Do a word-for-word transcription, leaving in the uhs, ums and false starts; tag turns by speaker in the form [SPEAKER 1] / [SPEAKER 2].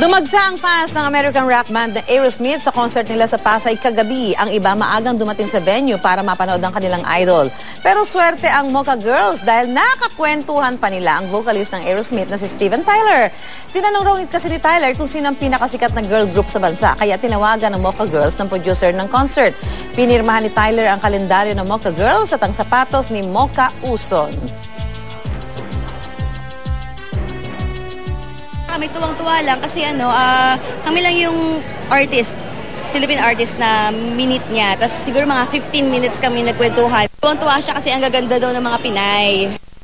[SPEAKER 1] Dumagsa ang fans ng American rock band na Aerosmith sa concert nila sa Pasay kagabi. Ang iba maagang dumating sa venue para mapanood ang kanilang idol. Pero swerte ang Mocha Girls dahil nakakwentuhan pa nila ang vocalist ng Aerosmith na si Steven Tyler. Tinanong raw kasi ni Tyler kung sino ang pinakasikat na girl group sa bansa, kaya tinawagan ng Mocha Girls ng producer ng concert. Pinirmahan ni Tyler ang kalendaryo ng Mocha Girls at ang sapatos ni Mocha Uson.
[SPEAKER 2] Kami tuwang-tuwa lang kasi ano, uh, kami lang yung artist, Philippine artist na minute niya. Tapos siguro mga fifteen minutes kami nagkwentuhan. Tuwang-tuwa siya kasi ang gaganda daw ng mga Pinay.